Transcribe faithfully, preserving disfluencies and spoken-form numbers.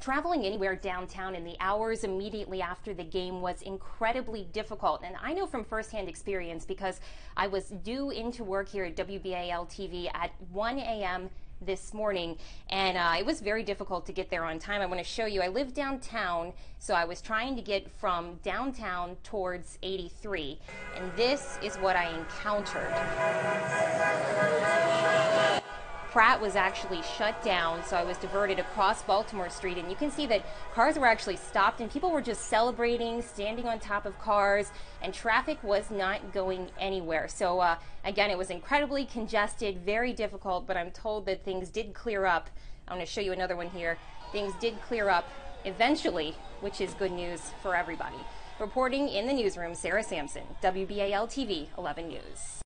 Traveling anywhere downtown in the hours immediately after the game was incredibly difficult. And I know from firsthand experience because I was due into work here at W B A L T V at one A M this morning, and uh, it was very difficult to get there on time. I want to show you. I live downtown, so I was trying to get from downtown towards eighty-three, and this is what I encountered. Pratt was actually shut down, so I was diverted across Baltimore Street, and you can see that cars were actually stopped and people were just celebrating, standing on top of cars, and traffic was not going anywhere. So uh, again, it was incredibly congested, very difficult, but I'm told that things did clear up. I'm going to show you another one here. Things did clear up eventually, which is good news for everybody. Reporting in the newsroom, Sarah Samson, W B A L T V eleven News.